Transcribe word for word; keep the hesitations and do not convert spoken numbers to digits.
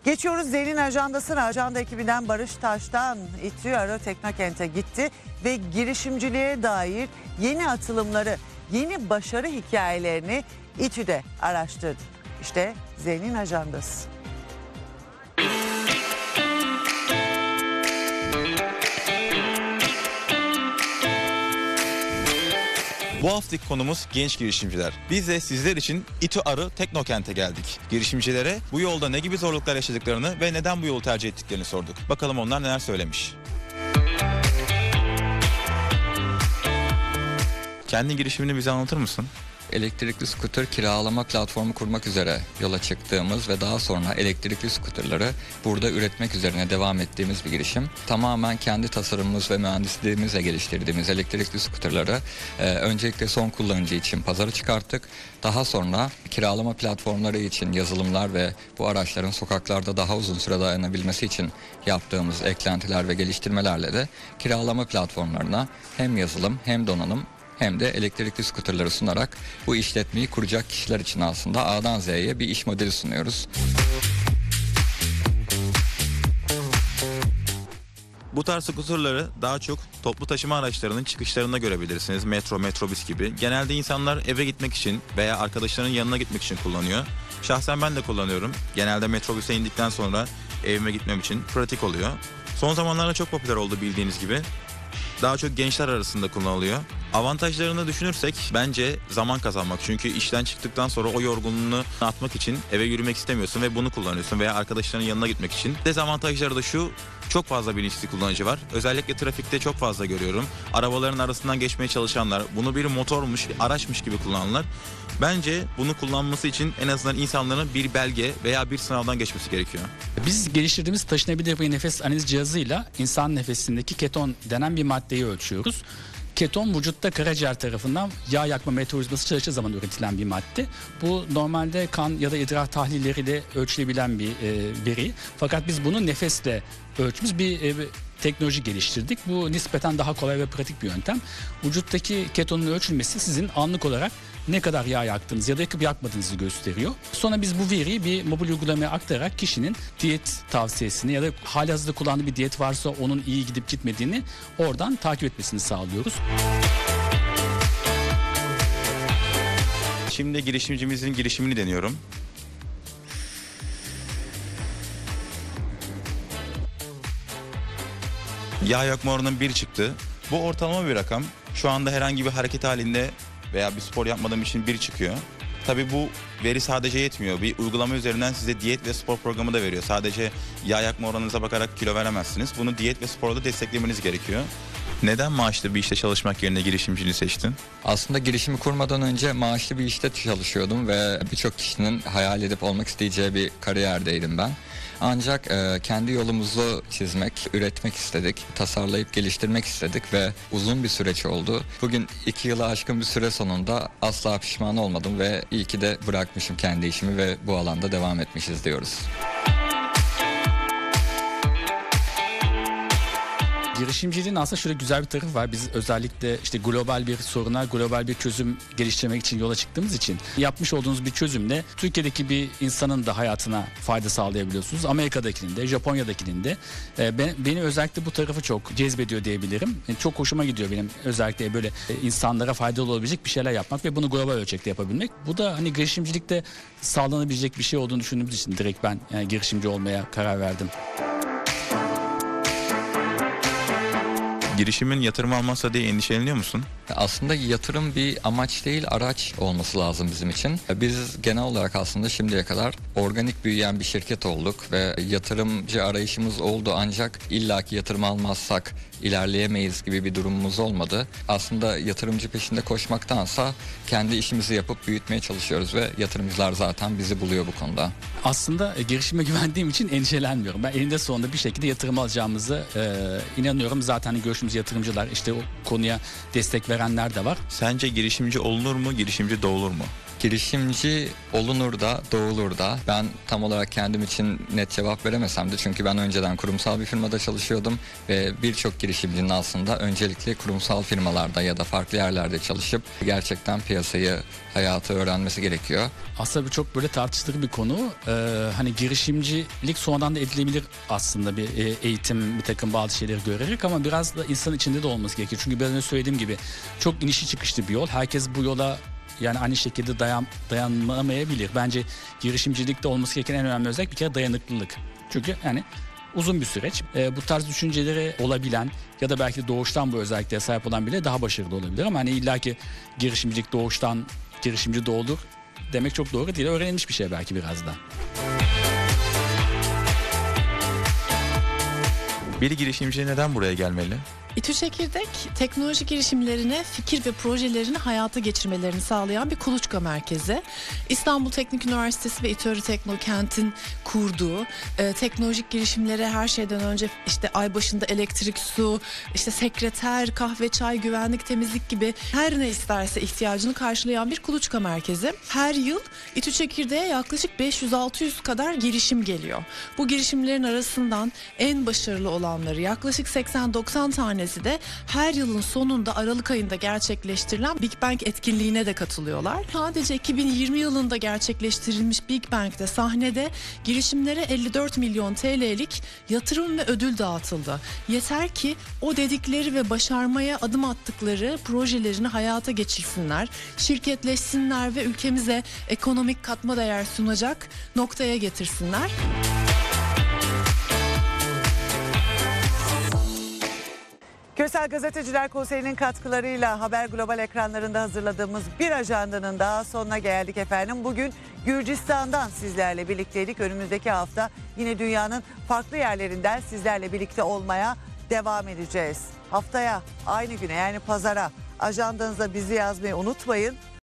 Geçiyoruz Z'nin ajandasına. Ajanda ekibinden Barış Taş'tan İTÜ Arı Teknokent'e gitti ve girişimciliğe dair yeni atılımları, yeni başarı hikayelerini İTÜ'de araştırdı. İşte Z'nin ajandası. Bu haftaki konumuz genç girişimciler. Biz de sizler için İTÜ Arı Teknokent'e geldik. Girişimcilere bu yolda ne gibi zorluklar yaşadıklarını ve neden bu yolu tercih ettiklerini sorduk. Bakalım onlar neler söylemiş. Kendi girişimini bize anlatır mısın? Elektrikli skuter kiralama platformu kurmak üzere yola çıktığımız ve daha sonra elektrikli skuterları burada üretmek üzerine devam ettiğimiz bir girişim. Tamamen kendi tasarımımız ve mühendisliğimizle geliştirdiğimiz elektrikli skuterları e, öncelikle son kullanıcı için pazara çıkarttık. Daha sonra kiralama platformları için yazılımlar ve bu araçların sokaklarda daha uzun süre dayanabilmesi için yaptığımız eklentiler ve geliştirmelerle de kiralama platformlarına hem yazılım hem donanım hem de elektrikli skuterları sunarak bu işletmeyi kuracak kişiler için aslında A'dan Z'ye bir iş modeli sunuyoruz. Bu tarz skuterları daha çok toplu taşıma araçlarının çıkışlarında görebilirsiniz. Metro, metrobüs gibi. Genelde insanlar eve gitmek için veya arkadaşlarının yanına gitmek için kullanıyor. Şahsen ben de kullanıyorum. Genelde metrobüse indikten sonra evime gitmem için pratik oluyor. Son zamanlarda çok popüler oldu bildiğiniz gibi. Daha çok gençler arasında kullanılıyor. Avantajlarını düşünürsek bence zaman kazanmak. Çünkü işten çıktıktan sonra o yorgunluğunu atmak için eve yürümek istemiyorsun ve bunu kullanıyorsun veya arkadaşlarının yanına gitmek için. Dezavantajları da şu: çok fazla bilinçli kullanıcı var. Özellikle trafikte çok fazla görüyorum. Arabaların arasından geçmeye çalışanlar, bunu bir motormuş, araçmış gibi kullananlar. Bence bunu kullanması için en azından insanların bir belge veya bir sınavdan geçmesi gerekiyor. Biz geliştirdiğimiz taşınabilir bir nefes analiz cihazıyla insan nefesindeki keton denen bir maddeyi ölçüyoruz. Keton vücutta karaciğer tarafından yağ yakma metabolizması çalıştığı zaman üretilen bir madde. Bu normalde kan ya da idrar tahlilleriyle ölçülebilen bir e, veri. Fakat biz bunu nefesle ölçmüş bir e, teknoloji geliştirdik. Bu nispeten daha kolay ve pratik bir yöntem. Vücuttaki ketonun ölçülmesi sizin anlık olarak ne kadar yağ yaktığınızı ya da yakıp yakmadığınızı gösteriyor. Sonra biz bu veriyi bir mobil uygulamaya aktararak kişinin diyet tavsiyesini ya da halihazırda kullandığı bir diyet varsa onun iyi gidip gitmediğini oradan takip etmesini sağlıyoruz. Şimdi girişimcimizin girişimini deniyorum. Yağ yakma oranının bir çıktı. Bu ortalama bir rakam. Şu anda herhangi bir hareket halinde veya bir spor yapmadığım için bir çıkıyor. Tabii bu veri sadece yetmiyor. Bir uygulama üzerinden size diyet ve spor programı da veriyor. Sadece yağ yakma oranınıza bakarak kilo veremezsiniz. Bunu diyet ve sporda desteklemeniz gerekiyor. Neden maaşlı bir işte çalışmak yerine girişimciliği seçtin? Aslında girişimi kurmadan önce maaşlı bir işte çalışıyordum ve birçok kişinin hayal edip olmak isteyeceği bir kariyerdeydim ben. Ancak e, kendi yolumuzu çizmek, üretmek istedik, tasarlayıp geliştirmek istedik ve uzun bir süreç oldu. Bugün iki yılı aşkın bir süre sonunda asla pişman olmadım ve iyi ki de bırakmışım kendi işimi ve bu alanda devam etmişiz diyoruz. Girişimciliğin aslında şöyle güzel bir tarafı var. Biz özellikle işte global bir soruna global bir çözüm geliştirmek için yola çıktığımız için yapmış olduğunuz bir çözümle Türkiye'deki bir insanın da hayatına fayda sağlayabiliyorsunuz. Amerika'dakinin de, Japonya'dakinin de. E, ben, beni özellikle bu tarafı çok cezbediyor diyebilirim. E, çok hoşuma gidiyor benim özellikle böyle e, insanlara faydalı olabilecek bir şeyler yapmak ve bunu global ölçekte yapabilmek. Bu da hani girişimcilikte sağlanabilecek bir şey olduğunu düşündüğümüz için direkt ben yani girişimci olmaya karar verdim. Girişimin yatırım almazsa diye endişeleniyor musun? Aslında yatırım bir amaç değil, araç olması lazım bizim için. Biz genel olarak aslında şimdiye kadar organik büyüyen bir şirket olduk ve yatırımcı arayışımız oldu, ancak illaki yatırım almazsak ilerleyemeyiz gibi bir durumumuz olmadı. Aslında yatırımcı peşinde koşmaktansa kendi işimizi yapıp büyütmeye çalışıyoruz ve yatırımcılar zaten bizi buluyor bu konuda. Aslında e, girişime güvendiğim için endişelenmiyorum. Ben eninde sonunda bir şekilde yatırım alacağımızı e, inanıyorum. Zaten hani görüşümüz yatırımcılar, işte o konuya destek verenler de var. Sence girişimci olunur mu, girişimci doğulur mu? Girişimci olunur da doğulur da. Ben tam olarak kendim için net cevap veremesem de, çünkü ben önceden kurumsal bir firmada çalışıyordum ve birçok girişimcinin aslında öncelikle kurumsal firmalarda ya da farklı yerlerde çalışıp gerçekten piyasayı, hayatı öğrenmesi gerekiyor. Aslında bu çok böyle tartışılır bir konu. Ee, hani girişimcilik sonradan da edilebilir aslında, bir e, eğitim, bir takım bazı şeyleri görerek, ama biraz da insan içinde de olması gerekiyor. Çünkü biraz önce söylediğim gibi çok inişi çıkışlı bir yol. Herkes bu yola yani aynı şekilde dayan, dayanmamayabilir. Bence girişimcilikte olması gereken en önemli özellik bir kere dayanıklılık. Çünkü yani uzun bir süreç. E, bu tarz düşünceleri olabilen ya da belki de doğuştan bu özelliklere sahip olan bile daha başarılı olabilir. Ama hani illaki girişimcilik doğuştan girişimci doğulur demek çok doğru değil. Öğrenilmiş bir şey belki biraz da. Bir girişimci neden buraya gelmeli? İTÜ Çekirdek, teknoloji girişimlerine fikir ve projelerini hayata geçirmelerini sağlayan bir kuluçka merkezi. İstanbul Teknik Üniversitesi ve İTÜ Teknokent'in kurduğu e, teknolojik girişimlere her şeyden önce işte ay başında elektrik, su, işte sekreter, kahve, çay, güvenlik, temizlik gibi her ne isterse ihtiyacını karşılayan bir kuluçka merkezi. Her yıl İTÜ Çekirdek'e yaklaşık beş yüz altı yüz kadar girişim geliyor. Bu girişimlerin arasından en başarılı olanları, yaklaşık seksen doksan tane de her yılın sonunda Aralık ayında gerçekleştirilen Big Bang etkinliğine de katılıyorlar. Sadece iki bin yirmi yılında gerçekleştirilmiş Big Bang'de sahnede girişimlere elli dört milyon T L'lik yatırım ve ödül dağıtıldı. Yeter ki o dedikleri ve başarmaya adım attıkları projelerini hayata geçirsinler, şirketleşsinler ve ülkemize ekonomik katma değer sunacak noktaya getirsinler. Küresel Gazeteciler Konseyi'nin katkılarıyla Haber Global ekranlarında hazırladığımız bir ajandanın daha sonuna geldik efendim. Bugün Gürcistan'dan sizlerle birlikteydik. Önümüzdeki hafta yine dünyanın farklı yerlerinden sizlerle birlikte olmaya devam edeceğiz. Haftaya aynı güne, yani pazara, ajandanıza bizi yazmayı unutmayın.